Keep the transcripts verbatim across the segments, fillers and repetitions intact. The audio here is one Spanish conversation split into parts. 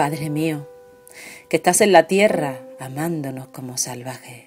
Padre mío, que estás en la tierra amándonos como salvajes.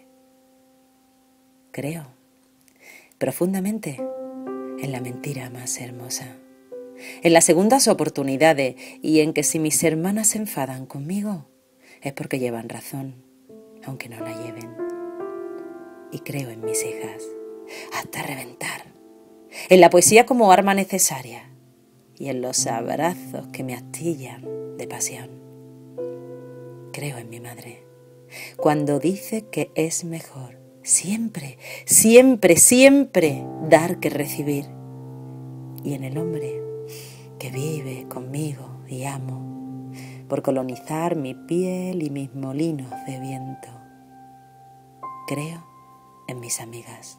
Creo profundamente en la mentira más hermosa, en las segundas oportunidades y en que si mis hermanas se enfadan conmigo es porque llevan razón, aunque no la lleven. Y creo en mis hijas, hasta reventar, en la poesía como arma necesaria y en los abrazos que me astillan de pasión. Creo en mi madre, cuando dice que es mejor siempre, siempre, siempre dar que recibir. Y en el hombre que vive conmigo y amo, por colonizar mi piel y mis molinos de viento. Creo en mis amigas.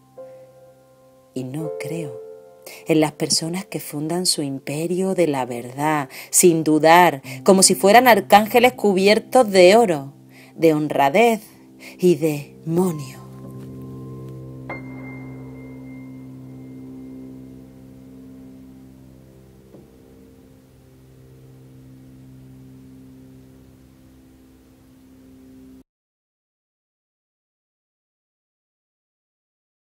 Y no creo en las personas que fundan su imperio de la verdad, sin dudar, como si fueran arcángeles cubiertos de oro, de honradez y demonio.